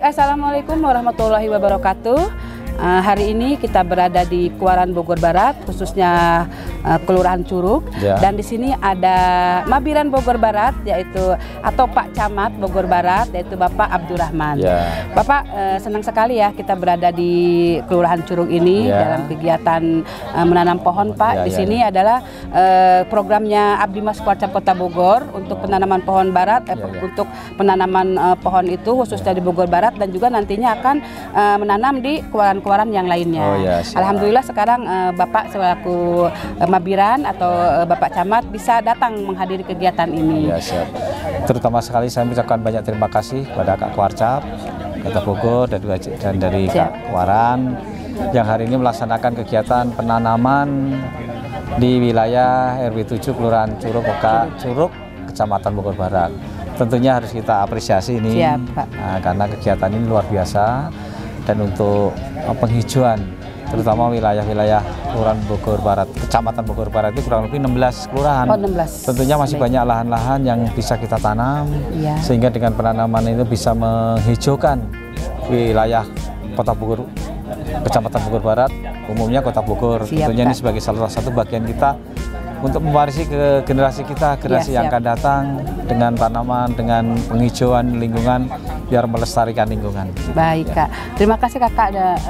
Assalamualaikum warahmatullahi wabarakatuh. Hari ini kita berada di Kuaran Bogor Barat, khususnya Kelurahan Curug. Dan di sini ada Mabiran Bogor Barat, yaitu atau Pak Camat Bogor Barat, yaitu Bapak Abdurrahman. Bapak, senang sekali ya kita berada di Kelurahan Curug ini dalam kegiatan menanam pohon, Pak. Di sini adalah programnya Abdi Mas Kuarcap Kota Bogor untuk penanaman pohon barat, untuk penanaman pohon itu khususnya di Bogor Barat, dan juga nantinya akan menanam di kuaran-kuaran yang lainnya. Alhamdulillah sekarang Bapak selaku Mabiran atau Bapak Camat bisa datang menghadiri kegiatan ini. Terutama sekali saya mengucapkan banyak terima kasih kepada Kak Kuarcap Kota Bogor dan dari Kak Kuaran yang hari ini melaksanakan kegiatan penanaman di wilayah RW 7 Kelurahan Curug, Kecamatan Bogor Barat. Tentunya harus kita apresiasi ini karena kegiatan ini luar biasa. Dan untuk penghijauan terutama wilayah-wilayah Kelurahan Bogor Barat, Kecamatan Bogor Barat itu kurang lebih 16 kelurahan. 16. Tentunya masih banyak lahan-lahan yang bisa kita tanam, sehingga dengan penanaman itu bisa menghijaukan wilayah Kota Bogor, Kecamatan Bogor Barat, umumnya Kota Bogor. Tentunya ini sebagai salah satu bagian kita untuk mewarisi ke generasi kita, generasi yang akan datang dengan tanaman, dengan penghijauan lingkungan, biar melestarikan lingkungan. Baik, Kak. Terima kasih Kakak.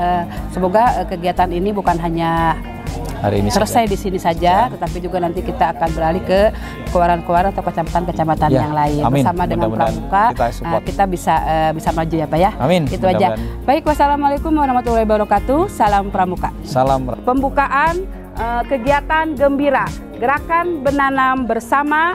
Semoga kegiatan ini bukan hanya hari ini selesai di sini saja, tetapi juga nanti kita akan beralih ke kuaran-kuaran atau kecamatan-kecamatan yang lain. Bersama dengan Pramuka, kita bisa maju ya Pak ya. Amin. Itu aja. Baik, wassalamualaikum warahmatullahi wabarakatuh. Salam Pramuka. Salam. Pembukaan kegiatan gembira gerakan menanam bersama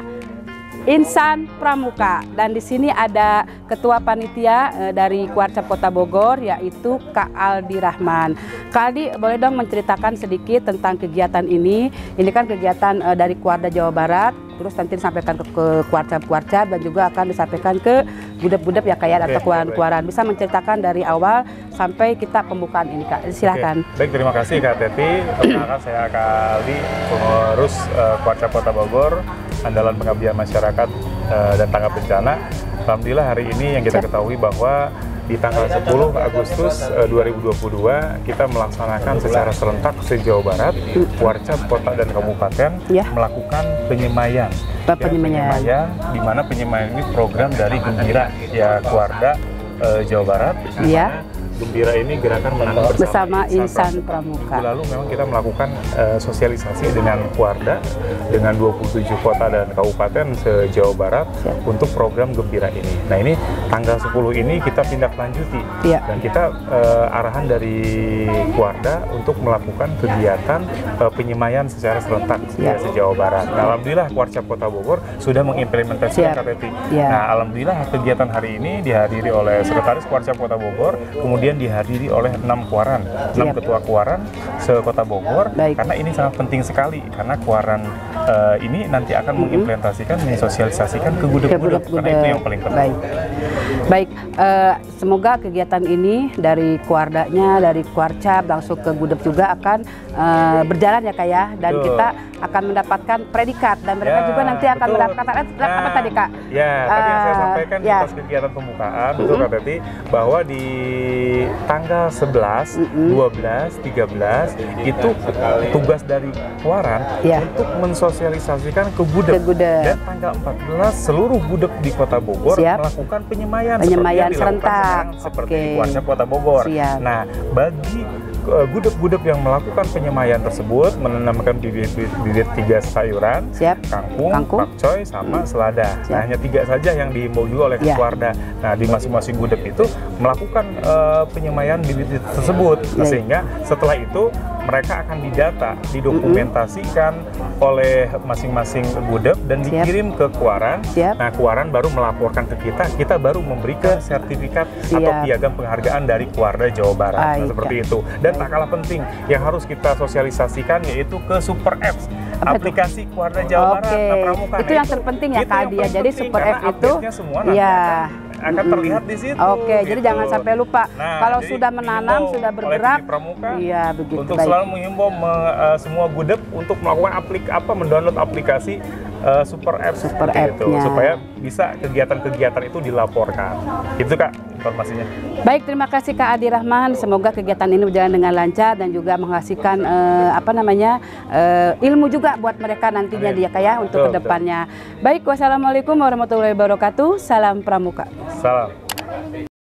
Insan Pramuka, dan di sini ada Ketua Panitia dari Kuarcap Kota Bogor, yaitu Kak Aldi Rahman. Kak Aldi, boleh dong menceritakan sedikit tentang kegiatan ini? Ini kan kegiatan dari Kuarda Jawa Barat, terus nanti disampaikan ke Kuarcap-Kuarcap dan juga akan disampaikan ke budep-budep ya kayak atau kuaran-kuaran. Bisa menceritakan dari awal sampai kita pembukaan ini, Kak. Silahkan. Baik, terima kasih Kak Teti. Perkenalkan saya Kak Aldi, pengurus Kuarcap Kota Bogor, andalan pengabdian masyarakat dan tanggap bencana. Alhamdulillah hari ini yang kita ketahui bahwa di tanggal 10 Agustus 2022 kita melaksanakan secara serentak se-Jawa Barat, Kuarcap Kota dan Kabupaten melakukan penyemaian. Penyemaian, di mana penyemaian ini program dari Gembira ya Kuarda Jawa Barat. Gembira ini gerakan menanam bersama Insan Pramuka. Lalu memang kita melakukan sosialisasi dengan Kuarda, dengan 27 kota dan kabupaten se-Jawa Barat untuk program Gembira ini. Nah, ini tanggal 10 ini kita tindak lanjuti dan kita arahan dari Kuarda untuk melakukan kegiatan penyemaian secara serentak se-Jawa Barat. Nah, alhamdulillah Kuarcap Kota Bogor sudah mengimplementasikan KTT. Nah, alhamdulillah kegiatan hari ini dihadiri oleh Sekretaris Kuarcap Kota Bogor, kemudian dihadiri oleh 6 kuaran, 6 ketua kuaran se-Kota Bogor. Karena ini sangat penting sekali, karena kuaran ini nanti akan mengimplementasikan, mensosialisasikan ke gudeg-gudeg, karena itu yang paling penting. Baik, semoga kegiatan ini dari Kuardanya, dari Kuarcap langsung ke gudeg juga akan berjalan ya Kak ya, dan kita akan mendapatkan predikat, dan mereka juga nanti akan mendapatkan apa tadi Kak? Tadi yang saya sampaikan di pas kegiatan pembukaan, betul Kak Teti, bahwa di tanggal 11, 12, 13 itu tugas dari Kuaran untuk mensosialisasikan ke gudeg. Dan tanggal 14 seluruh gudeg di Kota Bogor melakukan penyemaian serentak seperti Kuarcap Kota Bogor. Nah, bagi gudeg-gudeg yang melakukan penyemaian tersebut menanamkan bibit 3 sayuran, kangkung, pakcoy, sama selada. Nah, hanya 3 saja yang dihimbau juga oleh Kuarda. Nah, di masing-masing gudeg itu melakukan penyemaian bibit tersebut. Sehingga setelah itu mereka akan didata, didokumentasikan oleh masing-masing gudeg dan dikirim ke Kuaran. Nah, Kuaran baru melaporkan ke kita baru memberikan sertifikat atau piagam penghargaan dari Kuarda Jawa Barat. Nah, seperti itu. Dan tak kalah penting yang harus kita sosialisasikan yaitu ke Super Apps, aplikasi Kuarda Jawa Barat. Pramuka. Itu yang terpenting ya Kak Dia. Jadi Super Apps itu akan terlihat di situ. Jadi jangan sampai lupa. Kalau sudah menanam, sudah bergerak, begitu. Untuk selalu menghimbau semua gudeg untuk melakukan mendownload aplikasi super app gitu, supaya bisa kegiatan-kegiatan itu dilaporkan. Itu Kak informasinya. Baik, terima kasih Kak Adi Rahman. Semoga kegiatan ini berjalan dengan lancar dan juga menghasilkan ilmu juga buat mereka nantinya dia kayak untuk kedepannya. Baik, wassalamualaikum warahmatullahi wabarakatuh. Salam Pramuka. Salam.